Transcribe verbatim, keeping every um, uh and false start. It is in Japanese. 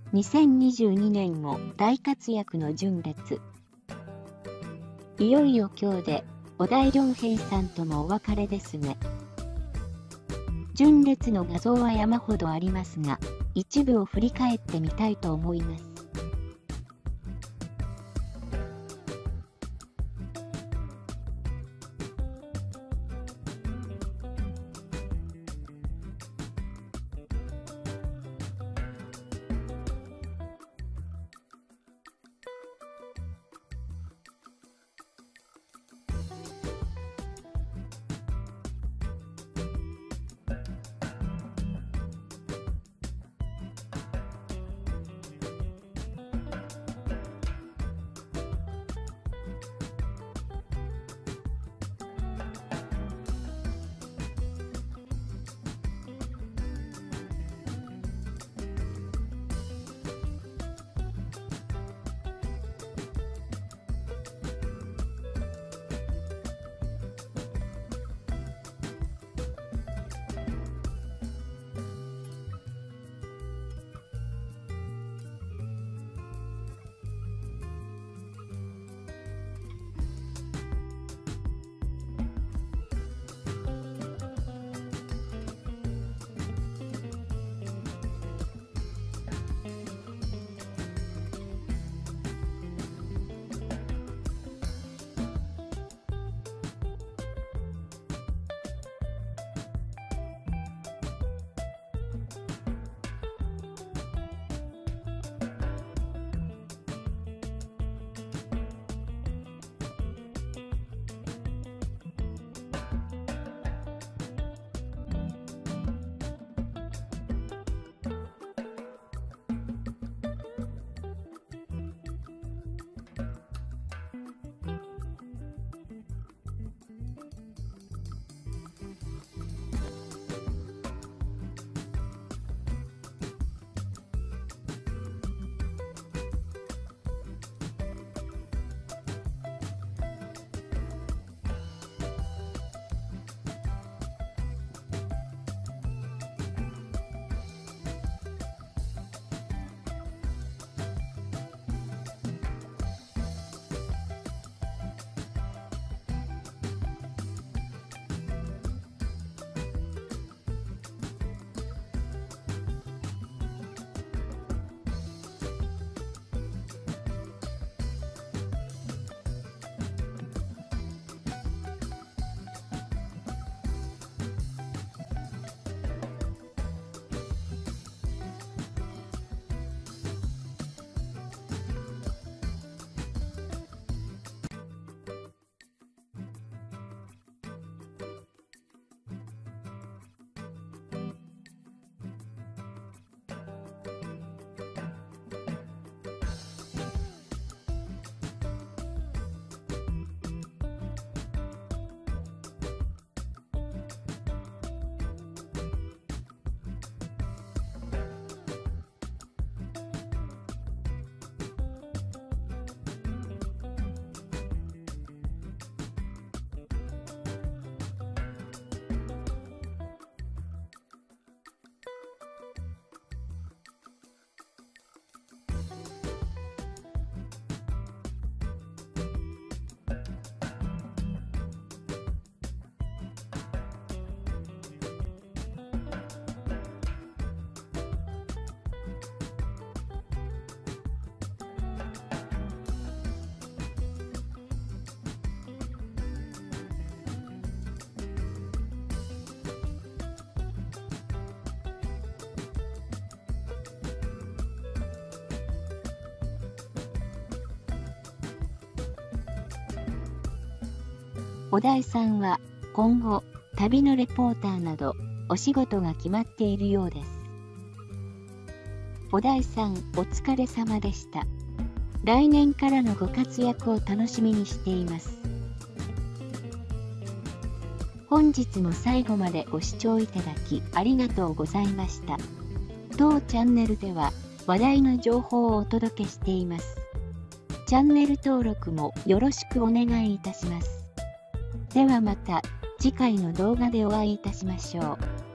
にせんにじゅうにねんも大活躍の純烈。いよいよ今日で小田井涼平さんともお別れですね。純烈の画像は山ほどありますが、一部を振り返ってみたいと思います。小田井さんは今後旅のレポーターなどお仕事が決まっているようです。小田井さんお疲れ様でした。来年からのご活躍を楽しみにしています。本日も最後までご視聴いただきありがとうございました。当チャンネルでは話題の情報をお届けしています。チャンネル登録もよろしくお願いいたします。ではまた次回の動画でお会いいたしましょう。